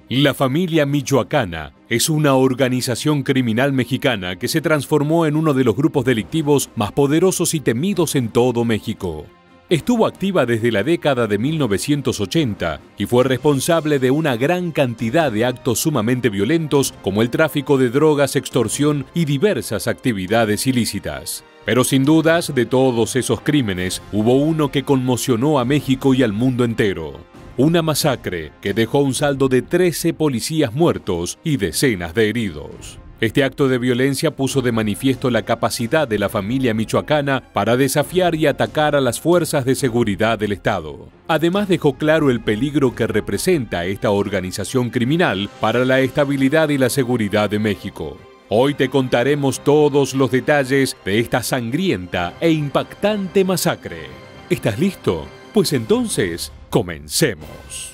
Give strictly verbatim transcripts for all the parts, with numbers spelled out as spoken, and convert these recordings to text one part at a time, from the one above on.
La familia michoacana es una organización criminal mexicana que se transformó en uno de los grupos delictivos más poderosos y temidos en todo México. Estuvo activa desde la década de mil novecientos ochenta y fue responsable de una gran cantidad de actos sumamente violentos como el tráfico de drogas, extorsión y diversas actividades ilícitas. Pero sin dudas, de todos esos crímenes, hubo uno que conmocionó a México y al mundo entero. Una masacre que dejó un saldo de trece policías muertos y decenas de heridos. Este acto de violencia puso de manifiesto la capacidad de la familia michoacana para desafiar y atacar a las fuerzas de seguridad del Estado. Además, dejó claro el peligro que representa esta organización criminal para la estabilidad y la seguridad de México. Hoy te contaremos todos los detalles de esta sangrienta e impactante masacre. ¿Estás listo? Pues entonces, comencemos.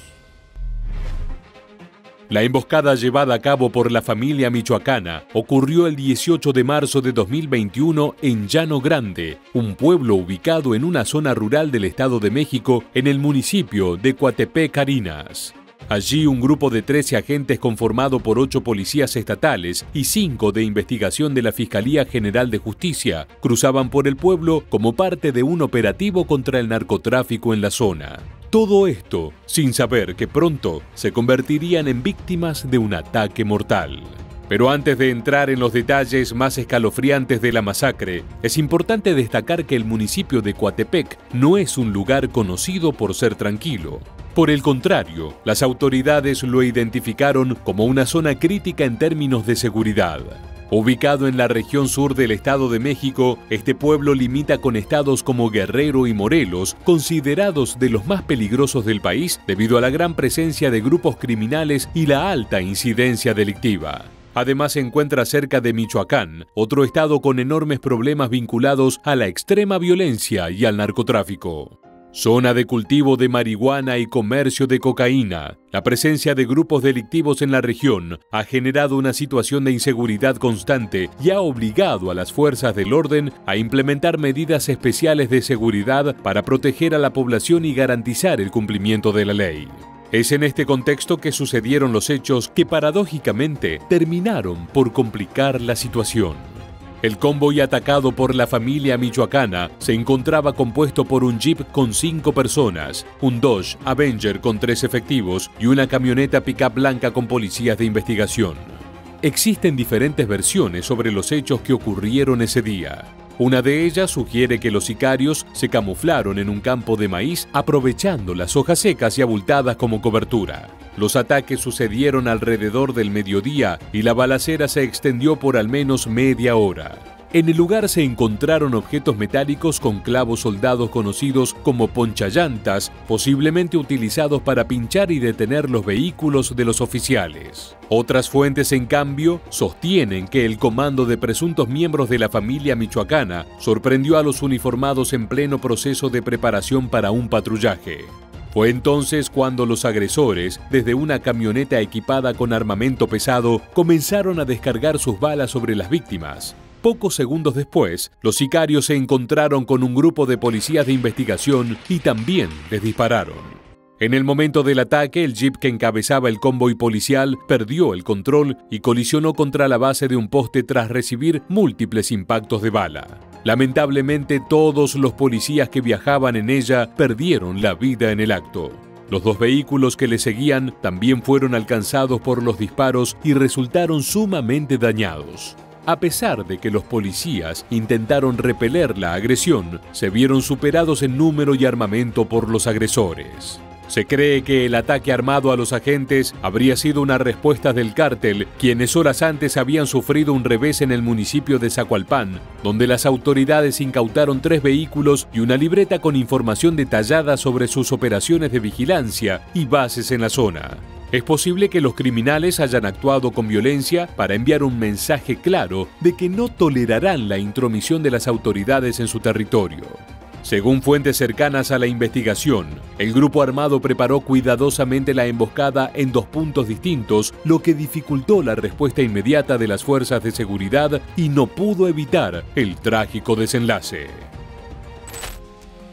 La emboscada llevada a cabo por la familia michoacana ocurrió el dieciocho de marzo de dos mil veintiuno en Llano Grande, un pueblo ubicado en una zona rural del Estado de México en el municipio de Coatepec, Carinas. Allí un grupo de trece agentes conformado por ocho policías estatales y cinco de investigación de la Fiscalía General de Justicia cruzaban por el pueblo como parte de un operativo contra el narcotráfico en la zona. Todo esto sin saber que pronto se convertirían en víctimas de un ataque mortal. Pero antes de entrar en los detalles más escalofriantes de la masacre, es importante destacar que el municipio de Coatepec no es un lugar conocido por ser tranquilo. Por el contrario, las autoridades lo identificaron como una zona crítica en términos de seguridad. Ubicado en la región sur del Estado de México, este pueblo limita con estados como Guerrero y Morelos, considerados de los más peligrosos del país debido a la gran presencia de grupos criminales y la alta incidencia delictiva. Además, se encuentra cerca de Michoacán, otro estado con enormes problemas vinculados a la extrema violencia y al narcotráfico. Zona de cultivo de marihuana y comercio de cocaína. La presencia de grupos delictivos en la región ha generado una situación de inseguridad constante y ha obligado a las fuerzas del orden a implementar medidas especiales de seguridad para proteger a la población y garantizar el cumplimiento de la ley. Es en este contexto que sucedieron los hechos que paradójicamente terminaron por complicar la situación. El convoy atacado por la familia michoacana se encontraba compuesto por un jeep con cinco personas, un Dodge Avenger con tres efectivos y una camioneta pick-up blanca con policías de investigación. Existen diferentes versiones sobre los hechos que ocurrieron ese día. Una de ellas sugiere que los sicarios se camuflaron en un campo de maíz aprovechando las hojas secas y abultadas como cobertura. Los ataques sucedieron alrededor del mediodía y la balacera se extendió por al menos media hora. En el lugar se encontraron objetos metálicos con clavos soldados conocidos como ponchallantas, posiblemente utilizados para pinchar y detener los vehículos de los oficiales. Otras fuentes, en cambio, sostienen que el comando de presuntos miembros de la familia michoacana sorprendió a los uniformados en pleno proceso de preparación para un patrullaje. Fue entonces cuando los agresores, desde una camioneta equipada con armamento pesado, comenzaron a descargar sus balas sobre las víctimas. Pocos segundos después, los sicarios se encontraron con un grupo de policías de investigación y también les dispararon. En el momento del ataque, el jeep que encabezaba el convoy policial perdió el control y colisionó contra la base de un poste tras recibir múltiples impactos de bala. Lamentablemente, todos los policías que viajaban en ella perdieron la vida en el acto. Los dos vehículos que le seguían también fueron alcanzados por los disparos y resultaron sumamente dañados. A pesar de que los policías intentaron repeler la agresión, se vieron superados en número y armamento por los agresores. Se cree que el ataque armado a los agentes habría sido una respuesta del cártel, quienes horas antes habían sufrido un revés en el municipio de Zacualpan, donde las autoridades incautaron tres vehículos y una libreta con información detallada sobre sus operaciones de vigilancia y bases en la zona. Es posible que los criminales hayan actuado con violencia para enviar un mensaje claro de que no tolerarán la intromisión de las autoridades en su territorio. Según fuentes cercanas a la investigación, el grupo armado preparó cuidadosamente la emboscada en dos puntos distintos, lo que dificultó la respuesta inmediata de las fuerzas de seguridad y no pudo evitar el trágico desenlace.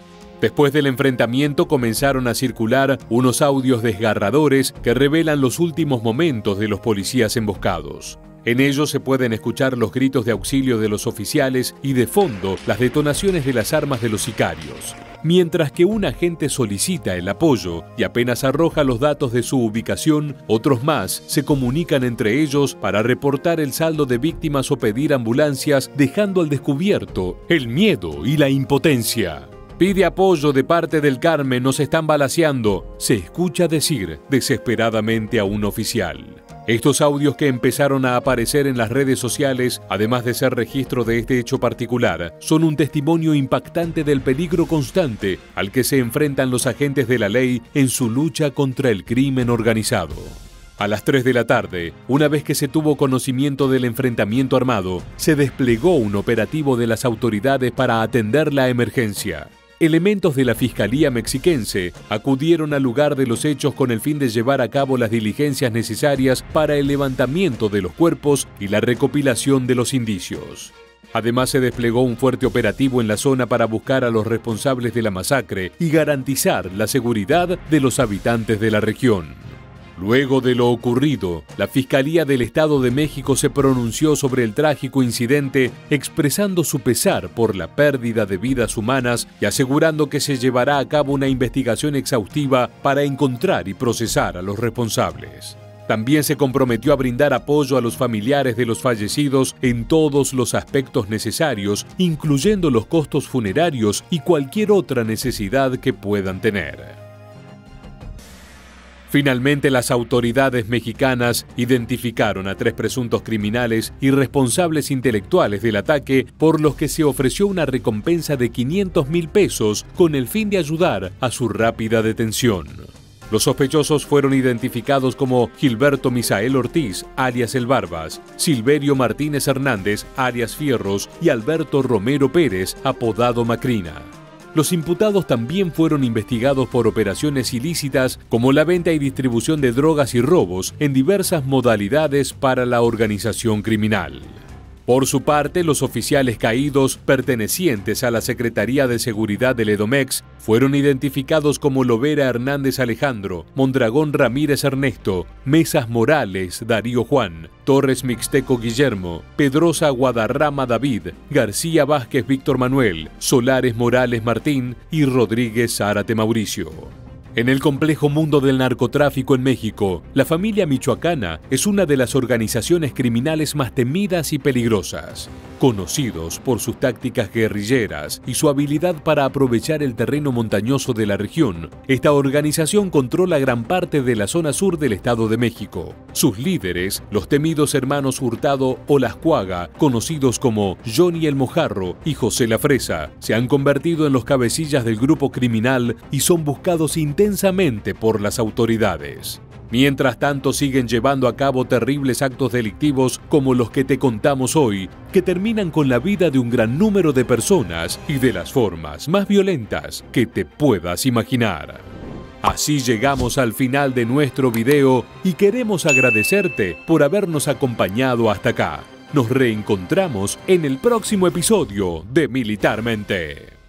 Después del enfrentamiento comenzaron a circular unos audios desgarradores que revelan los últimos momentos de los policías emboscados. En ellos se pueden escuchar los gritos de auxilio de los oficiales y de fondo las detonaciones de las armas de los sicarios. Mientras que un agente solicita el apoyo y apenas arroja los datos de su ubicación, otros más se comunican entre ellos para reportar el saldo de víctimas o pedir ambulancias, dejando al descubierto el miedo y la impotencia. Pide apoyo de parte del Carmen, nos están balaceando, se escucha decir desesperadamente a un oficial. Estos audios que empezaron a aparecer en las redes sociales, además de ser registro de este hecho particular, son un testimonio impactante del peligro constante al que se enfrentan los agentes de la ley en su lucha contra el crimen organizado. A las tres de la tarde, una vez que se tuvo conocimiento del enfrentamiento armado, se desplegó un operativo de las autoridades para atender la emergencia. Elementos de la Fiscalía mexiquense acudieron al lugar de los hechos con el fin de llevar a cabo las diligencias necesarias para el levantamiento de los cuerpos y la recopilación de los indicios. Además, se desplegó un fuerte operativo en la zona para buscar a los responsables de la masacre y garantizar la seguridad de los habitantes de la región. Luego de lo ocurrido, la Fiscalía del Estado de México se pronunció sobre el trágico incidente, expresando su pesar por la pérdida de vidas humanas y asegurando que se llevará a cabo una investigación exhaustiva para encontrar y procesar a los responsables. También se comprometió a brindar apoyo a los familiares de los fallecidos en todos los aspectos necesarios, incluyendo los costos funerarios y cualquier otra necesidad que puedan tener. Finalmente, las autoridades mexicanas identificaron a tres presuntos criminales y responsables intelectuales del ataque, por los que se ofreció una recompensa de quinientos mil pesos con el fin de ayudar a su rápida detención. Los sospechosos fueron identificados como Gilberto Misael Ortiz, alias El Barbas, Silverio Martínez Hernández, alias Fierros, y Alberto Romero Pérez, apodado Macrina. Los imputados también fueron investigados por operaciones ilícitas como la venta y distribución de drogas y robos en diversas modalidades para la organización criminal. Por su parte, los oficiales caídos pertenecientes a la Secretaría de Seguridad del Edomex fueron identificados como Lovera Hernández Alejandro, Mondragón Ramírez Ernesto, Mesas Morales Darío Juan, Torres Mixteco Guillermo, Pedrosa Guadarrama David, García Vázquez Víctor Manuel, Solares Morales Martín y Rodríguez Zárate Mauricio. En el complejo mundo del narcotráfico en México, la familia michoacana es una de las organizaciones criminales más temidas y peligrosas. Conocidos por sus tácticas guerrilleras y su habilidad para aprovechar el terreno montañoso de la región, esta organización controla gran parte de la zona sur del Estado de México. Sus líderes, los temidos hermanos Hurtado o Las Cuaga, conocidos como Johnny el Mojarro y José la Fresa, se han convertido en los cabecillas del grupo criminal y son buscados intensamente por las autoridades. Mientras tanto, siguen llevando a cabo terribles actos delictivos como los que te contamos hoy, que terminan con la vida de un gran número de personas y de las formas más violentas que te puedas imaginar. Así llegamos al final de nuestro video y queremos agradecerte por habernos acompañado hasta acá. Nos reencontramos en el próximo episodio de Militarmente.